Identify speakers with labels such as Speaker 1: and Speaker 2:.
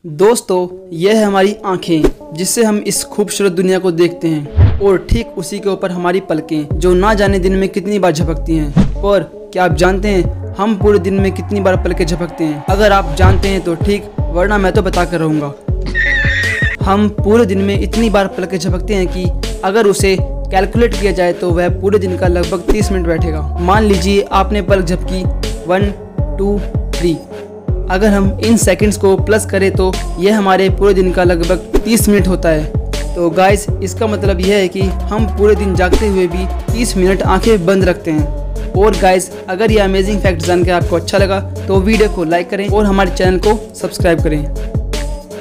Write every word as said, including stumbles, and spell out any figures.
Speaker 1: दोस्तों, यह है हमारी आंखें जिससे हम इस खूबसूरत दुनिया को देखते हैं और ठीक उसी के ऊपर हमारी पलकें जो ना जाने दिन में कितनी बार झपकती हैं। और क्या आप जानते हैं हम पूरे दिन में कितनी बार पलकें झपकते हैं? अगर आप जानते हैं तो ठीक, वरना मैं तो बता कर रहूँगा। हम पूरे दिन में इतनी बार पलकें झपकते हैं कि अगर उसे कैलकुलेट किया जाए तो वह पूरे दिन का लगभग तीस मिनट बैठेगा। मान लीजिए आपने पलक झपकी वन टू थ्री। अगर हम इन सेकंड्स को प्लस करें तो यह हमारे पूरे दिन का लगभग तीस मिनट होता है। तो गाइस, इसका मतलब यह है कि हम पूरे दिन जागते हुए भी तीस मिनट आंखें बंद रखते हैं। और गाइस, अगर ये अमेजिंग फैक्ट जानकर आपको अच्छा लगा तो वीडियो को लाइक करें और हमारे चैनल को सब्सक्राइब करें।